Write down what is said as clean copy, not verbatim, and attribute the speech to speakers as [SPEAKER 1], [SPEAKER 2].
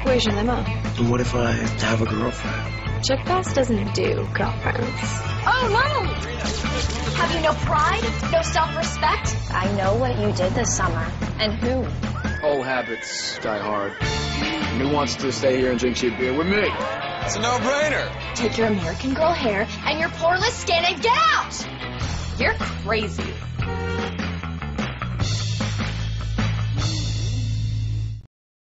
[SPEAKER 1] pourquoi je l'aime?
[SPEAKER 2] And what if I have a girlfriend?
[SPEAKER 1] Chuck Bass doesn't do girlfriends.
[SPEAKER 3] Oh, no! Have you no pride? No self-respect?
[SPEAKER 4] I know what you did this summer. And who?
[SPEAKER 5] Old habits die hard. And who wants to stay here and drink cheap beer with me?
[SPEAKER 6] It's a no-brainer.
[SPEAKER 3] Take your American Girl hair and your poreless skin and get out! You're crazy.